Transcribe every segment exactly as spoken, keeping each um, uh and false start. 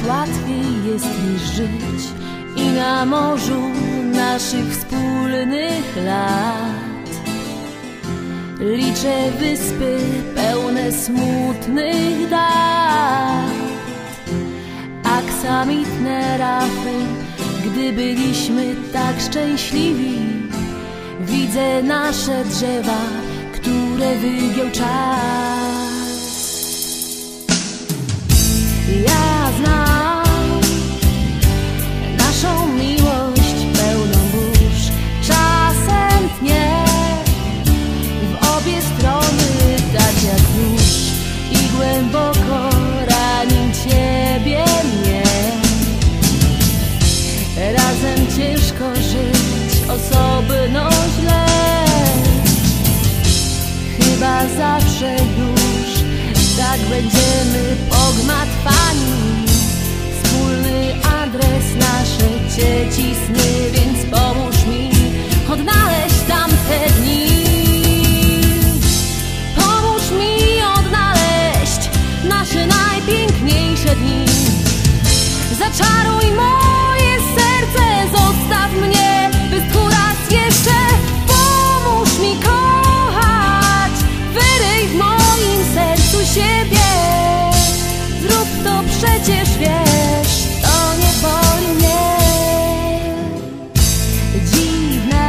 łatwiej jest niż żyć i na morzu naszych wspólnych lat. Liczę wyspy pełne smutnych dat, aksamitne rafy, gdy byliśmy tak szczęśliwi. Widzę nasze drzewa, które wygiął czas. Ja znam naszą miłość pełną burz, czasem tnie w obie strony tak jak nóż i głęboko rani ciebie mnie. Razem ciężko żyć, osobno źle, chyba zawsze już tak będziemy pogmatwani. Wspólny adres, nasze dzieci sny, więc pomóż mi odnaleźć tamte dni. Pomóż mi odnaleźć nasze najpiękniejsze dni. Zaczaruj moje serce, zostaw mnie bystku raz jeszcze. Pomóż mi kochać, wyryj w moim sercu siebie. Zrób to, przecież wiesz, to nie boli mnie. Dziwne,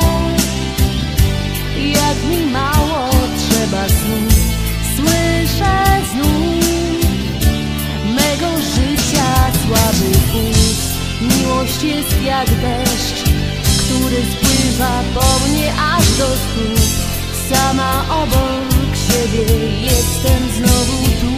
jak mi mało trzeba snów. Słyszę znów mego życia słaby puls. Miłość jest jak deszcz, który spływa po mnie aż do stóp. Sama obok siebie jestem znowu tu.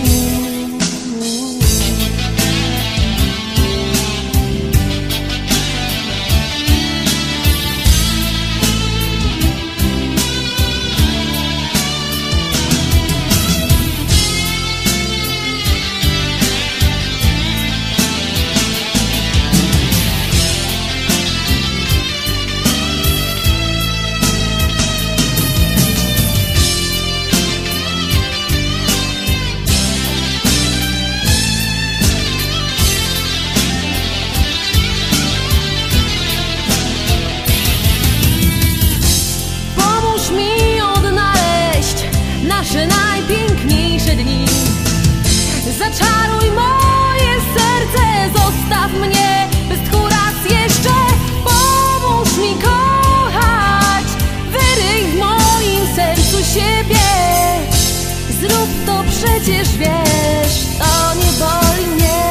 Nasze najpiękniejsze dni. Zaczaruj moje serce, zostaw mnie bystku raz jeszcze. Pomóż mi kochać, wyryj w moim sercu siebie. Zrób to, przecież wiesz, to nie boli mnie.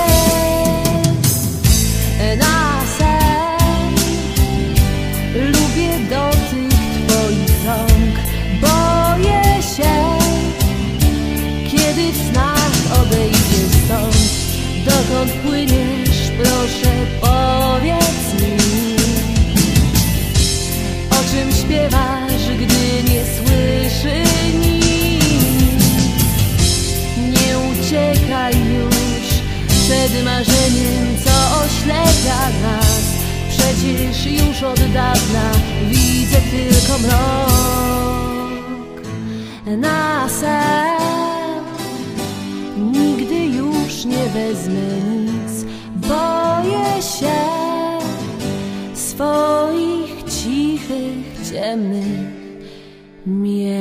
Na sen lubię dotyk twoich rąk. Boję się, kiedy w snach odejdziesz stąd. Dokąd płyniesz, proszę powiedz mi. O czym śpiewasz, gdy nie słyszy nikt? Nie uciekaj już przed marzeniem, co oślepia nas. Przecież już od dawna widzę tylko mrok. Na sen nigdy już nie wezmę nic. Boję się swoich cichych, ciemnych miejsc.